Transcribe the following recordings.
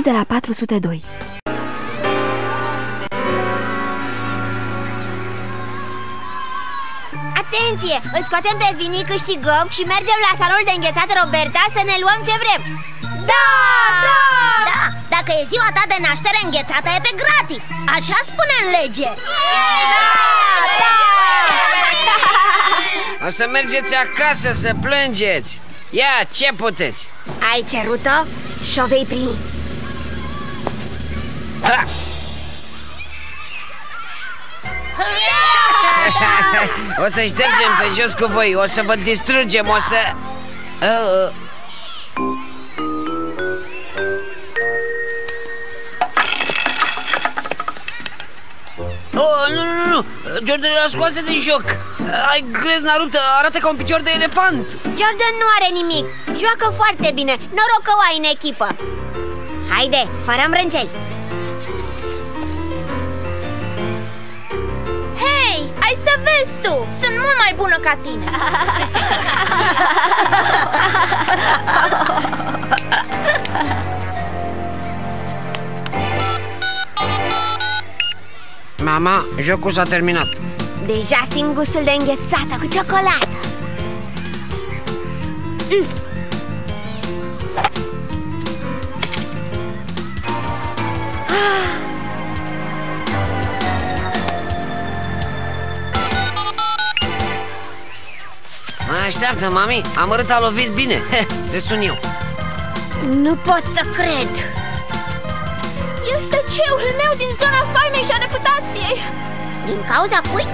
de la 402. Atenție! Îl scoatem pe Vini, câștigăm și mergem la salonul de înghețată Roberta să ne luăm ce vrem. Da! Da! Da! Dacă e ziua ta de naștere, înghețata e pe gratis. Așa spune în lege. O să mergeți acasă să plângeți. Ia, ce puteți? Ai cerut-o și-o vei primi. O să ștergem pe jos cu voi. O să vă distrugem. O să... Oh, nu. Jordan l-a scoase din joc. Ai glezna ruptă, arată ca un picior de elefant. Jordan nu are nimic. Joacă foarte bine. Noroc că o ai în echipă. Haide, fără îmbrânceli. Hei, ai să vezi tu! Sunt mult mai bună ca tine! Mama, jocul s-a terminat. Deja simt gustul de înghețată cu ciocolată. Așteaptă, mami, amărât a lovit bine. Te sun eu. Nu pot să cred. Este ceul meu din zona faimei și a reputației. Din cauza cui?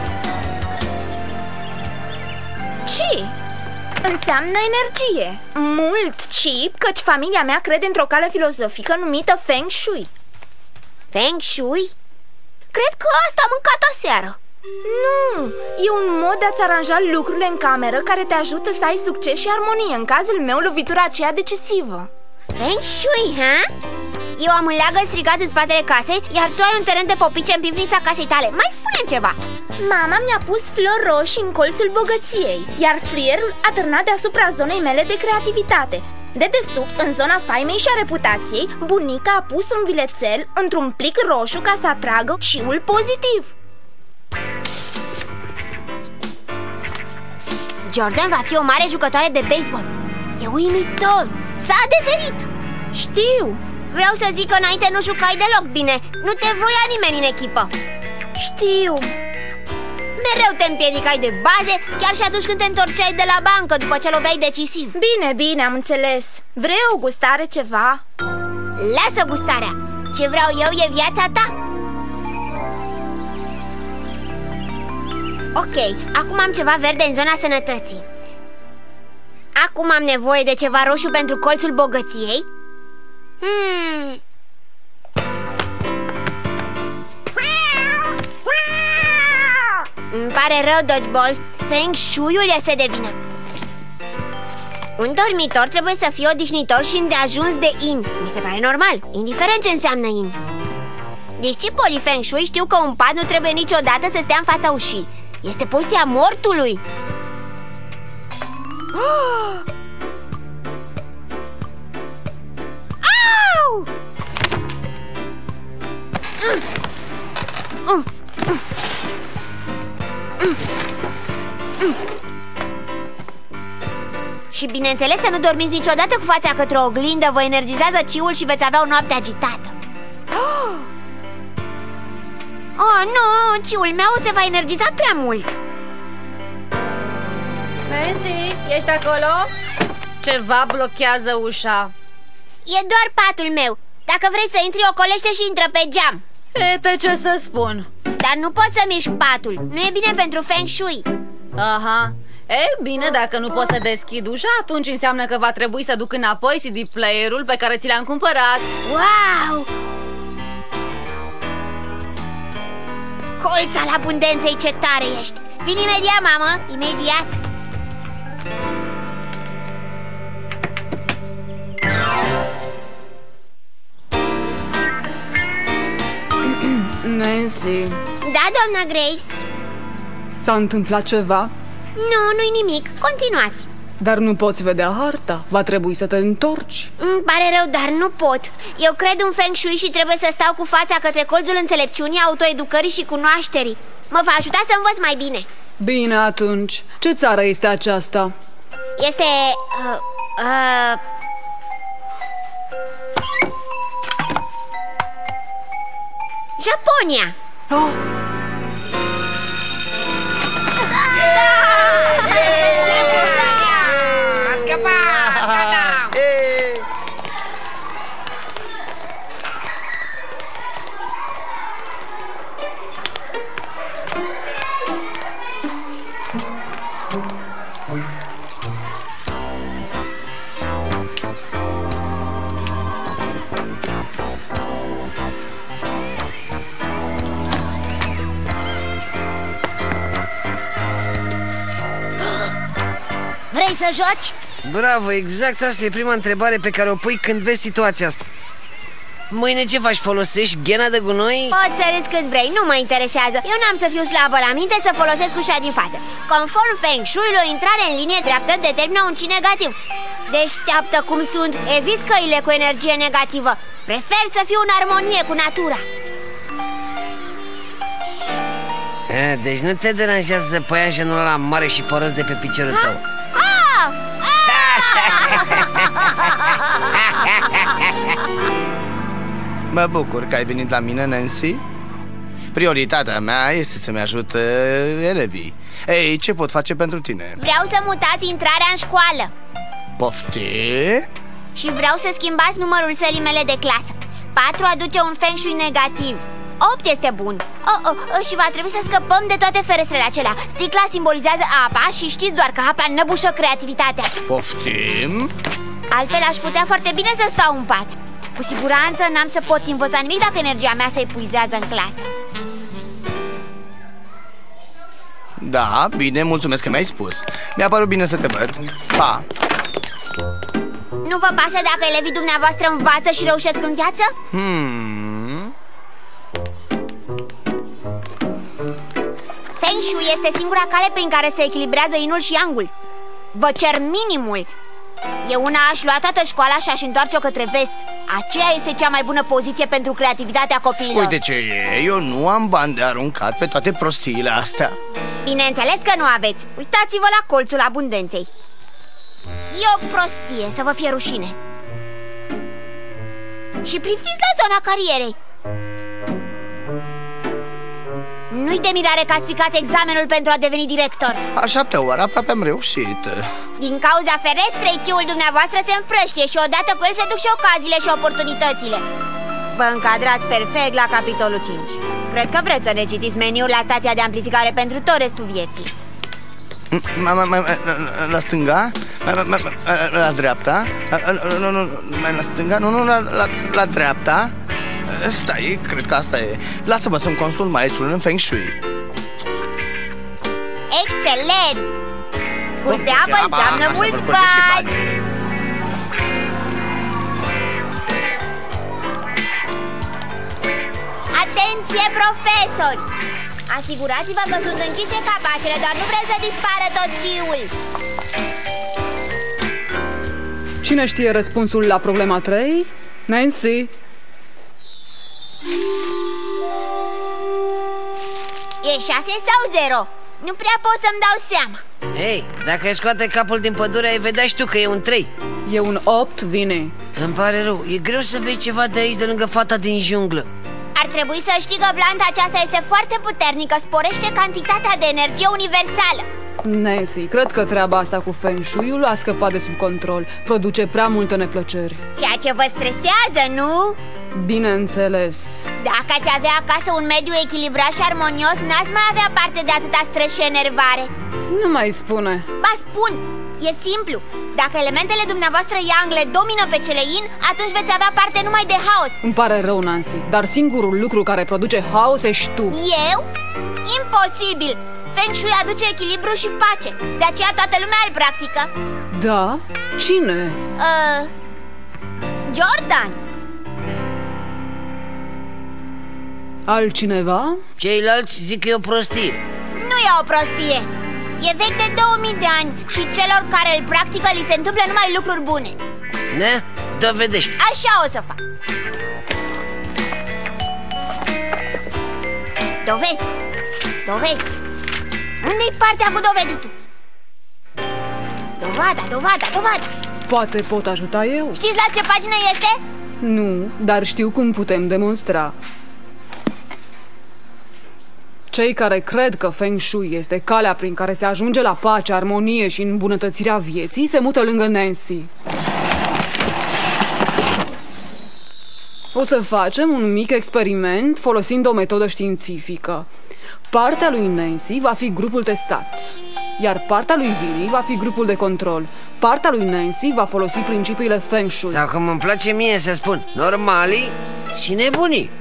Chi înseamnă energie. Mult chi, căci familia mea crede într-o cale filozofică numită Feng Shui. Feng Shui? Cred că asta am mâncat aseară. Nu, e un mod de a-ți aranja lucrurile în cameră care te ajută să ai succes și armonie. În cazul meu, lovitura aceea decisivă. Feng Shui, ha? Eu am un leagă stricat în spatele casei, iar tu ai un teren de popice în pivnița casei tale. Mai spune-mi ceva. Mama mi-a pus flori roșii în colțul bogăției, iar fluierul a târnat deasupra zonei mele de creativitate. De desubt, în zona faimei și a reputației, bunica a pus un vilețel într-un plic roșu ca să atragă chiul pozitiv. Jordan va fi o mare jucătoare de baseball. E uimitor, s-a adeverit. Știu. Vreau să zic că înainte nu jucai deloc bine. Nu te vroia nimeni în echipă. Știu. Mereu te împiedicai de baze, chiar și atunci când te întorceai de la bancă după ce loveai decisiv. Bine, am înțeles. Vrei o gustare ceva? Lasă gustarea. Ce vreau eu e viața ta. Ok, acum am ceva verde în zona sănătății. Acum am nevoie de ceva roșu pentru colțul bogăției. Îmi pare rău, Dodgeball. Feng Shui-ul este de vină. Un dormitor trebuie să fie odihnitor și îndeajuns de yin. Mi se pare normal, indiferent ce înseamnă yin. Discipolii Feng Shui știu că un pat nu trebuie niciodată să stea în fața ușii. Este poziția mortului. Au! Și bineînțeles să nu dormiți niciodată cu fața către o oglindă. Vă energizează chiul și veți avea o noapte agitată. Oh, nu, ciul meu se va energiza prea mult. Mandy, ești acolo? Ceva blochează ușa. E doar patul meu. Dacă vrei să intri, ocolește și intră pe geam. Ete, ce să spun? Dar nu poți să miști patul. Nu e bine pentru Feng Shui. Aha. E, bine, dacă nu pot să deschid ușa, atunci înseamnă că va trebui să duc înapoi CD player-ul pe care ți l-am cumpărat. Wow! Colț al abundenței, ce tare ești! Vin imediat, mamă, imediat! Nancy. Da, doamna Graves? S-a întâmplat ceva? Nu, nu-i nimic, continuați. Dar nu poți vedea harta, va trebui să te întorci. Îmi pare rău, dar nu pot. Eu cred în Feng Shui și trebuie să stau cu fața către colțul înțelepciunii, autoeducării și cunoașterii. Mă va ajuta să învăț mai bine. Bine atunci, ce țară este aceasta? Este... Japonia. Oh. A scăpat! Da! Vrei să joci? Bravo, exact asta e prima întrebare pe care o pui când vezi situația asta. Mâine ce faci? Folosești ghena de gunoi? Poți să râzi cât vrei, nu mă interesează. Eu n-am să fiu slabă la minte să folosesc ușa din față. Conform Feng Shui, o intrare în linie dreaptă determină un chi negativ. Deșteaptă cum sunt, evit căile cu energie negativă. Prefer să fiu în armonie cu natura. Deci nu te deranjează păianjenul ăla mare și părăs de pe piciorul tău? Mă bucur că ai venit la mine, Nancy. Prioritatea mea este să-mi ajut elevii. Ei, ce pot face pentru tine? Vreau să mutați intrarea în școală. Poftim? Și vreau să schimbați numărul sălii mele de clasă. 4 aduce un Feng Shui negativ. 8 este bun. Și va trebui să scăpăm de toate ferestrele acelea. Sticla simbolizează apa și știți doar că apa năbușă creativitatea. Poftim? Altfel aș putea foarte bine să stau în pat. Cu siguranță n-am să pot învăța nimic dacă energia mea se epuizează în clasă. Da, bine, mulțumesc că mi-ai spus. Mi-a părut bine să te văd. Pa! Nu vă pasă dacă elevii dumneavoastră învață și reușesc în viață? Feng Shui este singura cale prin care se echilibrează Yinul și Yang-ul. Vă cer minimul. Eu una aș lua toată școala și aș întoarce-o către vest. Aceea este cea mai bună poziție pentru creativitatea copiilor. Uite ce e, eu nu am bani de aruncat pe toate prostiile astea. Bineînțeles că nu aveți. Uitați-vă la colțul abundenței. E o prostie, să vă fie rușine. Și priviți la zona carierei. Nu-i de mirare că ați picat examenul pentru a deveni director. A 7-a oară aproape am reușit. Din cauza ferestrei, chiul dumneavoastră se împrăștie și odată cu el se duc și ocaziile și oportunitățile. Vă încadrați perfect la capitolul 5. Cred că vreți să ne citiți meniul la stația de amplificare pentru tot restul vieții. La stânga? La dreapta? La stânga? Nu, la dreapta? Stai, cred că asta e. Lasă-mă să-mi consult maestrul în Feng Shui. Excelent! Curs de apă înseamnă mulți bani! Atenție, profesori! Asigurați-vă că sunt închise capacele, doar nu vreți să dispară tot chiul! Cine știe răspunsul la problema 3? Nancy? E 6 sau 0? Nu prea pot să-mi dau seama. Ei, dacă îi scoate capul din pădure, ai vedea și tu că e un 3. E un 8, vine. Îmi pare rău, e greu să vezi ceva de aici de lângă fata din junglă. Ar trebui să știi că planta aceasta este foarte puternică. Sporește cantitatea de energie universală. Nancy, cred că treaba asta cu Feng Shui-ul a scăpat de sub control. Produce prea multe neplăceri. Ceea ce vă stresează, nu? Bineînțeles. Dacă ați avea acasă un mediu echilibrat și armonios, n-ați mai avea parte de atâta stres și enervare. Nu mai spune. Ba spun, e simplu. Dacă elementele dumneavoastră Yang le domină pe cele Yin, atunci veți avea parte numai de haos. Îmi pare rău, Nancy, dar singurul lucru care produce haos ești tu. Eu? Imposibil! Feng Shui aduce echilibru și pace. De aceea toată lumea îl practică. Da? Cine? Jordan. Altcineva? Ceilalți zic că e o prostie. Nu e o prostie. E vechi de 2000 de ani și celor care îl practică li se întâmplă numai lucruri bune. Ne? Dovedești. Așa o să fac. Dovezi. Dovezi. Unde-i partea cu doveditul? Dovada. Poate pot ajuta eu? Știți la ce pagină este? Nu, dar știu cum putem demonstra. Cei care cred că Feng Shui este calea prin care se ajunge la pace, armonie și îmbunătățirea vieții, se mută lângă Nancy. O să facem un mic experiment folosind o metodă științifică. Partea lui Nancy va fi grupul testat, iar partea lui Vinny va fi grupul de control. Partea lui Nancy va folosi principiile Feng Shui. Sau cum îmi place mie să spun, normalii și nebunii.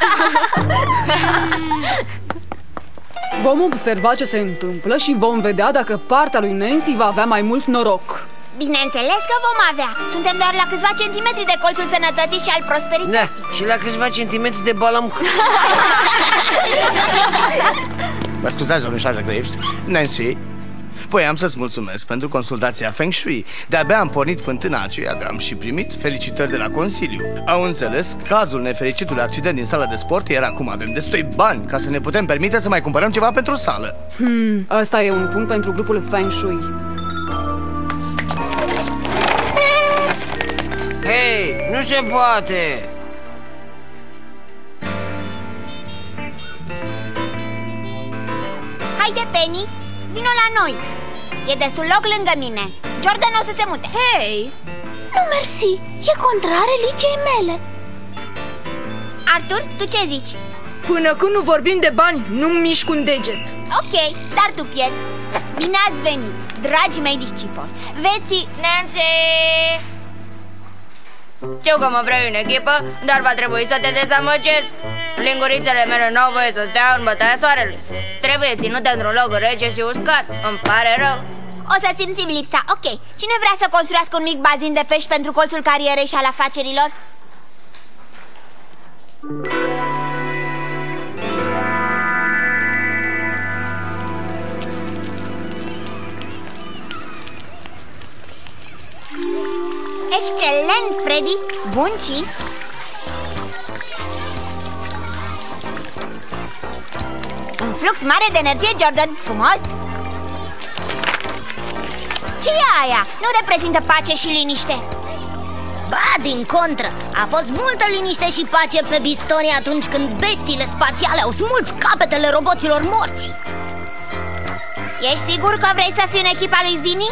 Vom observa ce se întâmplă și vom vedea dacă partea lui Nancy va avea mai mult noroc. Bineînțeles că vom avea. Suntem doar la câțiva centimetri de colțul sănătății și al prosperității. Da, și la câțiva centimetri de balamuc. Mă scuzați, domnișoară Graves. Nancy, voiam să-ți mulțumesc pentru consultația Feng Shui. De-abia am pornit fântâna aceea că am și primit felicitări de la Consiliu. Au înțeles cazul nefericitului accident din sala de sport, iar acum avem destui bani ca să ne putem permite să mai cumpărăm ceva pentru sală. Ăsta e un punct pentru grupul Feng Shui. Hei, nu se poate! Haide, Penny, vino la noi. E destul loc lângă mine. Jordan o să se mute. Hei! Nu, mersi, e contrar religiei mele. Arthur, tu ce zici? Până când nu vorbim de bani, nu-mi mișc un deget. Ok, dar tu pierzi. Bine ați venit, dragii mei discipoli. Veții... Nancy! Știu că mă vrei în echipă, dar va trebui să te dezamăgesc. Lingurițele mele n-au voie să stea în bătaia soarelui. Trebuie ținute într-un loc rece și uscat. Îmi pare rău. O să simțim lipsa, ok. Cine vrea să construiască un mic bazin de pești pentru colțul carierei și al afacerilor? Excelent, Freddy! Bun, ci? Un flux mare de energie, Jordan! Frumos! Ce e aia? Nu reprezintă pace și liniște. Ba, din contră, a fost multă liniște și pace pe Bistonia atunci când bestiile spațiale au smuls capetele roboților morți. Ești sigur că vrei să fii în echipa lui Vinny?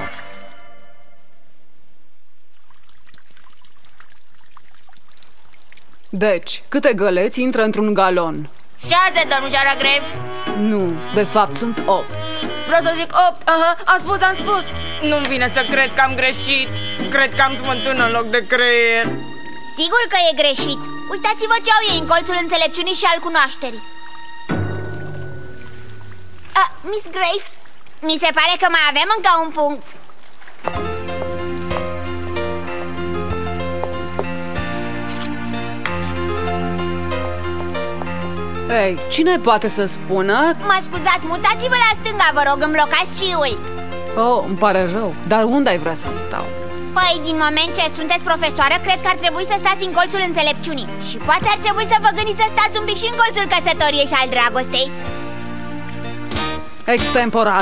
Deci, câte găleți intră într-un galon? 6, domnișoara Graves. Nu, de fapt sunt 8. Vreau să zic 8, am spus. Nu-mi vine să cred că am greșit. Cred că am smântână în loc de creier. Sigur că e greșit. Uitați-vă ce au ei în colțul înțelepciunii și al cunoașterii. Miss Graves, mi se pare că mai avem încă un punct. Ei, cine poate să spună? Mă scuzați, mutați-vă la stânga, vă rog, îmi blocați ciul. Oh, îmi pare rău, dar unde ai vrea să stau? Păi, din moment ce sunteți profesoară, cred că ar trebui să stați în colțul înțelepciunii. Și poate ar trebui să vă gândiți să stați un pic și în colțul căsătoriei și al dragostei. Extemporal.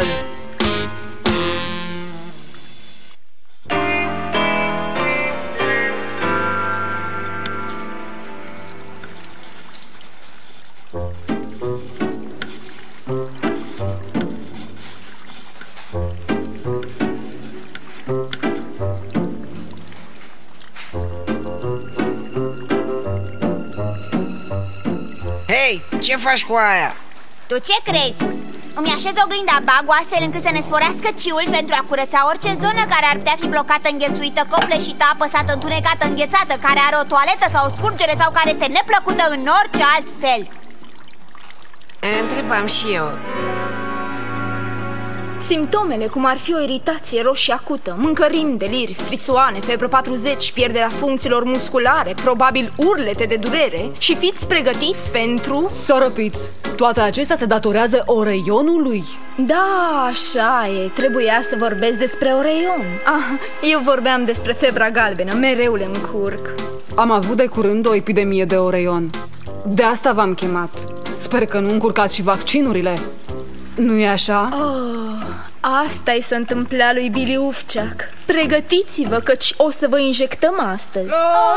Hei, ce faci cu aia? Tu ce crezi? Îmi așez oglinda bagu astfel încât să ne sporească ciul pentru a curăța orice zonă care ar putea fi blocată, înghesuită, copleșită, apăsată, întunecată, înghețată, care are o toaletă sau o scurgere sau care este neplăcută în orice alt fel. Întrebam și eu. Simptomele, cum ar fi o iritație roșie acută, mâncărimi, deliri, frisoane, febră 40, pierderea funcțiilor musculare, probabil urlete de durere. Și fiți pregătiți pentru... Să răpiți, toate acestea se datorează oreionului. Da, așa e, trebuia să vorbesc despre oreion. Eu vorbeam despre febra galbenă, mereu le încurc. Am avut de curând o epidemie de oreion. De asta v-am chemat. Sper că nu încurcați și vaccinurile. Nu-i așa? Asta i s-a întâmplat lui Billy Ufceac. Pregătiți-vă, căci o să vă injectăm astăzi.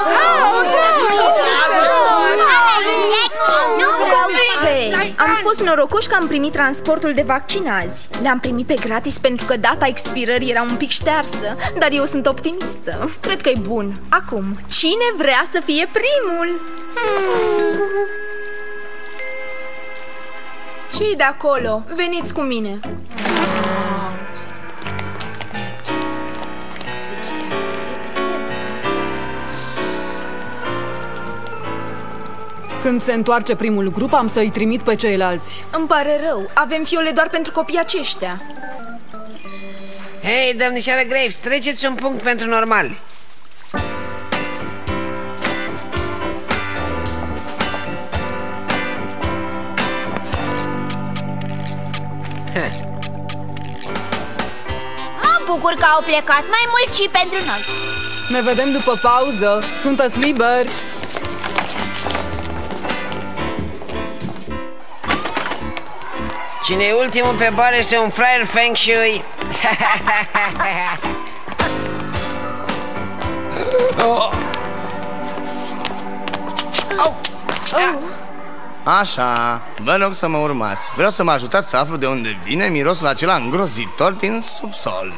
Am fost norocoși că am primit transportul de vaccin azi. Le-am primit pe gratis pentru că data expirării era un pic ștearsă. Dar eu sunt optimistă. Cred că e bun. Acum, cine vrea să fie primul? Cei de acolo, veniți cu mine. Când se întoarce primul grup, am să-i trimit pe ceilalți. Îmi pare rău, avem fiole doar pentru copii aceștia. Hei, domnișoară Graves, treceți un punct pentru normal. Mă bucur că au plecat, mai mult și pentru noi. Ne vedem după pauză. Sunteți liberi? Cine e ultimul pe bar este un fraier Feng Shui. Așa, vă rog să mă urmați. Vreau să mă ajutați să aflu de unde vine mirosul acela îngrozitor din subsol.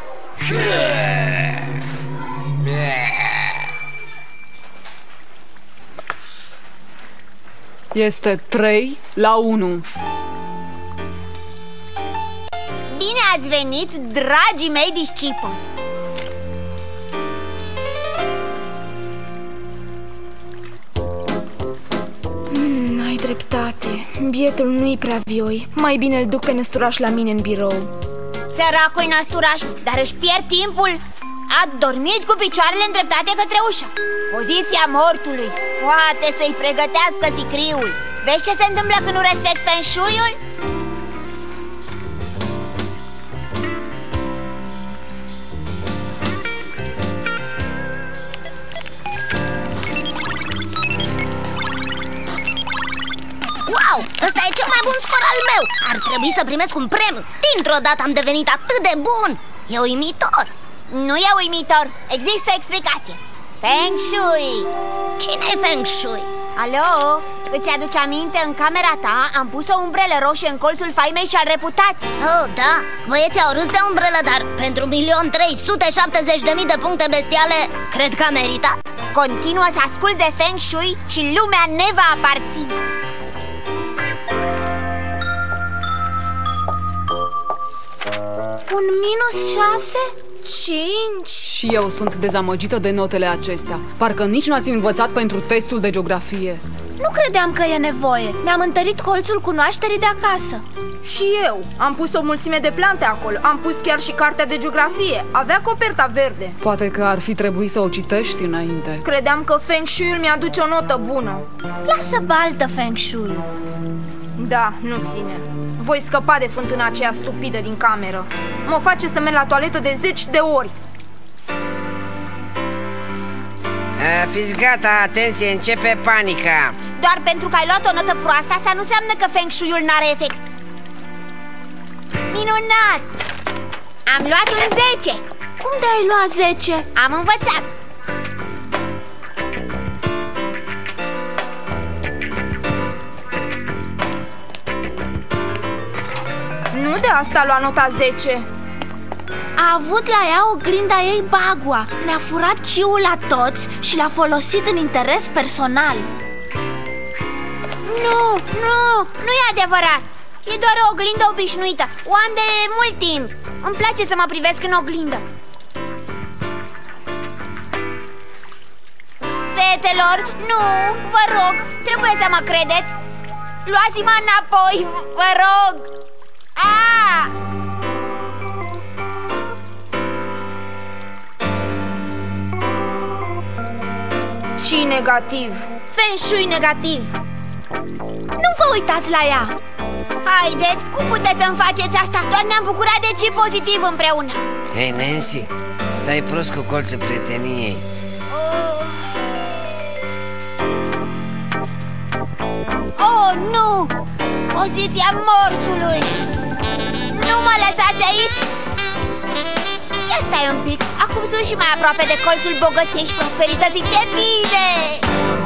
Este 3-1. Bine ați venit, dragii mei discipoli. Ai dreptate, bietul nu-i prea vioi. Mai bine îl duc pe năsturaș la mine în birou. Săracul năsturaș, dar își pierd timpul. A dormit cu picioarele îndreptate către ușă. Poziția mortului. Poate să-i pregătească sicriul. Vezi ce se întâmplă când nu respecti Feng Shui-ul? Wow, ăsta e cel mai bun scor al meu. Ar trebui să primesc un premiu. Dintr-o dată am devenit atât de bun. E uimitor. Nu e uimitor, există o explicație. Feng Shui. Cine e Feng Shui? Alo, îți aduce aminte, în camera ta am pus o umbrelă roșie în colțul faimei și al reputației. Oh, da, băieții au râs de umbrelă, dar pentru 1.370.000 de puncte bestiale, cred că a meritat. Continuă să asculți de Feng Shui și lumea ne va aparține. Un -6? 5? Și eu sunt dezamăgită de notele acestea. Parcă nici nu ați învățat pentru testul de geografie. Nu credeam că e nevoie. Mi-am întărit colțul cunoașterii de acasă. Și eu, am pus o mulțime de plante acolo. Am pus chiar și cartea de geografie. Avea coperta verde. Poate că ar fi trebuit să o citești înainte. Credeam că Feng Shui-ul mi-aduce o notă bună. Lasă baltă Feng Shui. Da, nu ține. Voi scăpa de fântâna aceea stupidă din cameră. Mă face să merg la toaletă de 10 de ori. Fiți gata, atenție, începe panica. Doar pentru că ai luat o notă proastă, asta nu înseamnă că Feng Shui-ul n-are efect. Minunat! Am luat un 10. Cum de-ai luat 10? Am învățat. Nu de asta a luat nota 10. A avut la ea oglinda ei bagua. Ne-a furat ciul la toți și l-a folosit în interes personal. Nu e adevărat. E doar o oglindă obișnuită. O am de mult timp. Îmi place să mă privesc în oglindă. Fetelor, nu, vă rog, trebuie să mă credeți. Luați-mă înapoi, vă rog. Și negativ. Feng Shui negativ. Nu vă uitați la ea. Haideți, cum puteți să-mi faceți asta? Doar ne-am bucurat de ce pozitiv împreună. Hei, Nancy, stai prost cu colțul prieteniei. Oh, nu! Poziția mortului! Nu mă lăsați aici! Ia stai un pic, acum sunt și mai aproape de colțul bogăției și prosperității, ce bine!